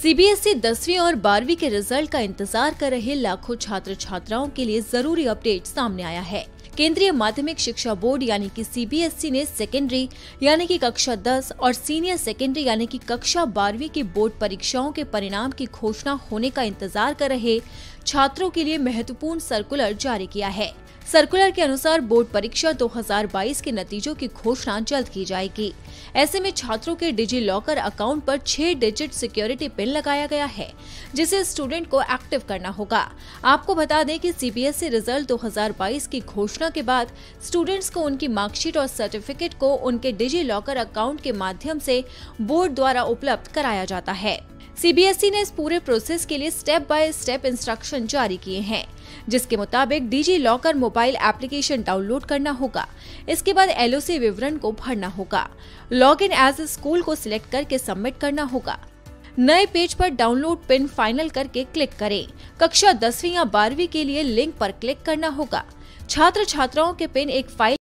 CBSE 10वीं और 12वीं के रिजल्ट का इंतजार कर रहे लाखों छात्र छात्राओं के लिए जरूरी अपडेट सामने आया है। केंद्रीय माध्यमिक शिक्षा बोर्ड यानी कि सीबीएसई ने सेकेंडरी यानी कि कक्षा 10 और सीनियर सेकेंडरी यानी कि कक्षा 12वीं की बोर्ड परीक्षाओं के परिणाम की घोषणा होने का इंतजार कर रहे छात्रों के लिए महत्वपूर्ण सर्कुलर जारी किया है। सर्कुलर के अनुसार बोर्ड परीक्षा 2022 के नतीजों की घोषणा जल्द की जाएगी। ऐसे में छात्रों के डिजी लॉकर अकाउंट पर 6 डिजिट सिक्योरिटी पिन लगाया गया है, जिसे स्टूडेंट को एक्टिव करना होगा। आपको बता दें कि सीबीएसई रिजल्ट 2022 की घोषणा के बाद स्टूडेंट्स को उनकी मार्कशीट और सर्टिफिकेट को उनके डिजी लॉकर अकाउंट के माध्यम से बोर्ड द्वारा उपलब्ध कराया जाता है। सीबीएसई ने इस पूरे प्रोसेस के लिए स्टेप बाय स्टेप इंस्ट्रक्शन जारी किए हैं, जिसके मुताबिक DigiLocker mobile application download करना होगा। इसके बाद एलओसी विवरण को भरना होगा। लॉग इन एज स्कूल को सिलेक्ट करके सबमिट करना होगा। नए पेज पर डाउनलोड पिन फाइनल करके क्लिक करें। कक्षा 10वीं या 12वीं के लिए लिंक पर क्लिक करना होगा। छात्र छात्राओं के पिन एक फाइल